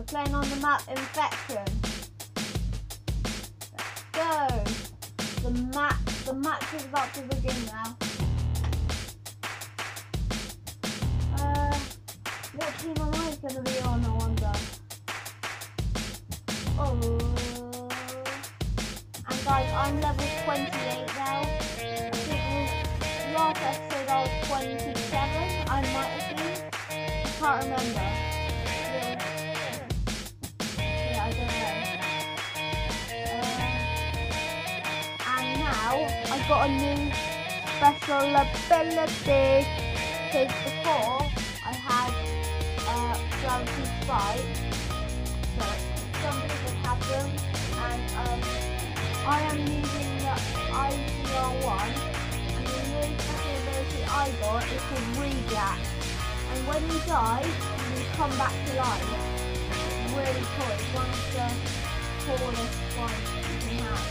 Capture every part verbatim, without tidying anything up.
playing on the map Infection. Let's go. The map, the match is about to begin now. Uh, what team am I going to be on, I wonder? Oh. And guys, I'm level twenty-eight now. I think last episode I was twenty-seven, I might have been. I can't remember. Yeah, yeah I don't know. Uh, and now, I've got a new special ability. Because before, I had uh, Gravity Spike. So, some people have them. And um, I am using the I C R one. And the new special ability I got is called Rejack. And when you die, you come back to life. It's really cool. It's one of the coolest ones you can have.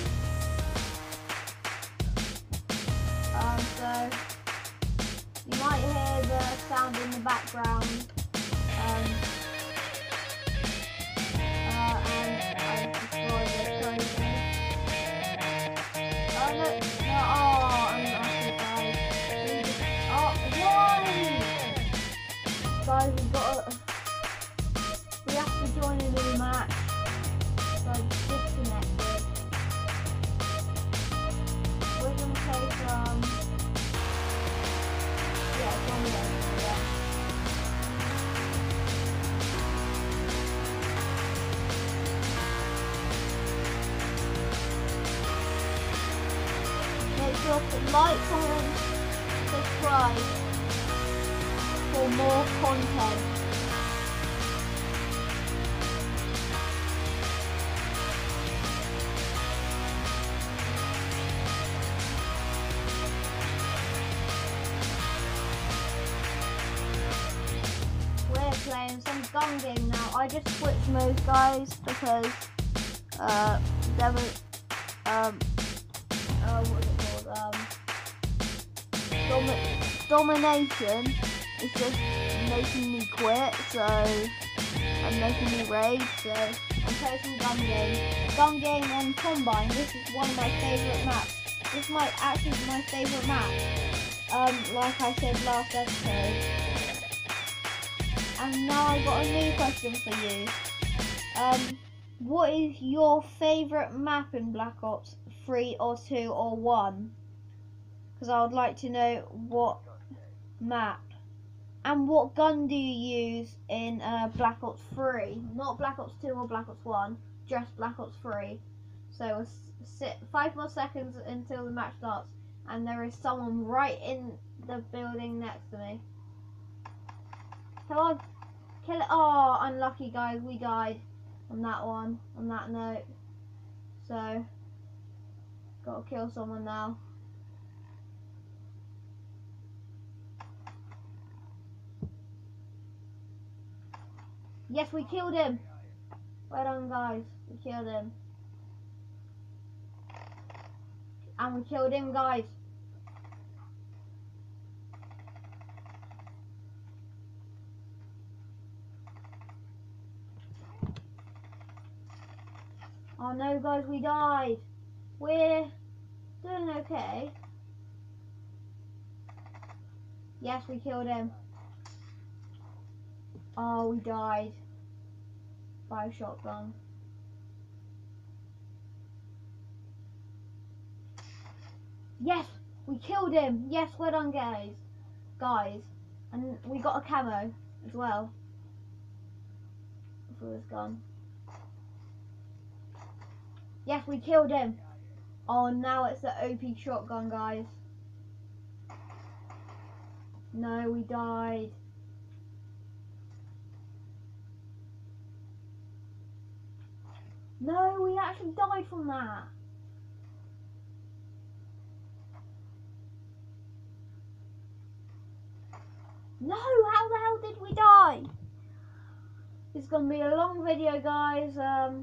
Um, so you might hear the sound in the background. Um, uh, and I destroyed it crazy. Oh no, no, oh, I'm actually guys. Oh, why? Guys, we've got to, we have to join a new match. So I just disconnected. We're going to play some, yeah, Domination, yeah. Make sure to like, comment, subscribe for more content. We're playing some gun game now. I just switched modes, guys, because uh, there was um, uh, what is it called? Um, Domi Domination is just making me quit, so I'm making me rage. So I'm playing some gun game. Gun game on Combine. This is one of my favourite maps. This might actually be my favourite map. Um, like I said last episode. And now I've got a new question for you. Um, what is your favourite map in Black Ops three or two or one? Because I would like to know what map. And what gun do you use in uh, Black Ops three? Not Black Ops two or Black Ops one, just Black Ops three. So sit five more seconds until the match starts. And there is someone right in the building next to me. Come on, kill it. Oh, unlucky guys, we died on that one, on that note. So, gotta kill someone now. Yes, we killed him. Well done, guys. We killed him. And we killed him, guys. Oh no, guys, we died. We're doing okay. Yes, we killed him. Oh, we died by a shotgun. Yes, we killed him. Yes, well done, guys. Guys, and we got a camo as well for this gun. Yes, we killed him. Oh, now it's the O P shotgun, guys. No, we died. No, we actually died from that. No, how the hell did we die? It's gonna be a long video, guys. Um,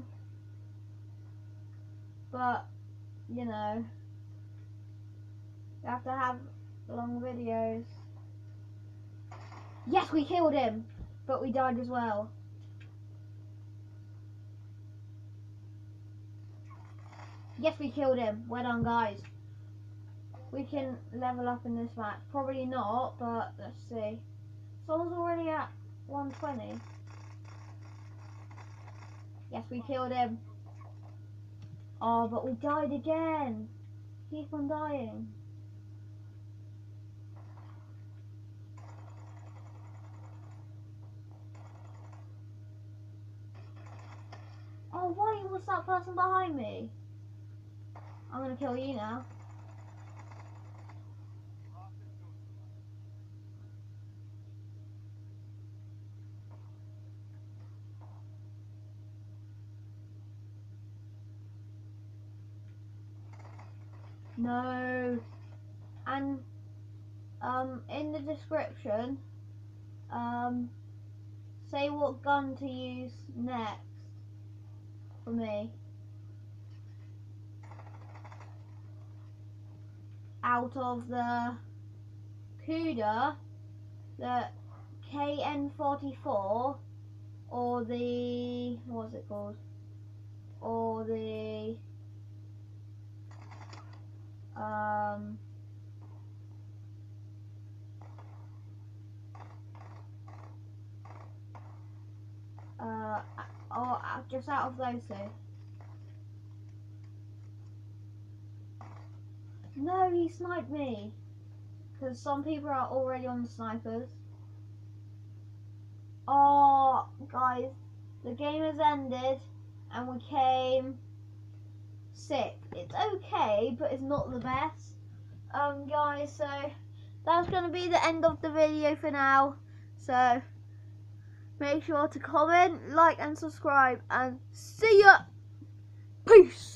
but you know, you have to have long videos. Yes, we killed him, but we died as well. Yes, we killed him. Well done, guys. We can level up in this match. Probably not, but let's see. Someone's already at one twenty. Yes, we killed him. Oh, but we died again. Keep on dying. Oh, why was that person behind me? I'm gonna kill you now. No. And um, in the description, um, say what gun to use next for me. Out of the Kuda, the K N forty-four, or the, what's it called? Or the, um, uh, or just out of those two. No, he sniped me. Because some people are already on the snipers. Oh, guys, the game has ended and we came sixth. It's okay, but it's not the best. Um, guys, so that's going to be the end of the video for now. So make sure to comment, like and subscribe, and see ya. Peace.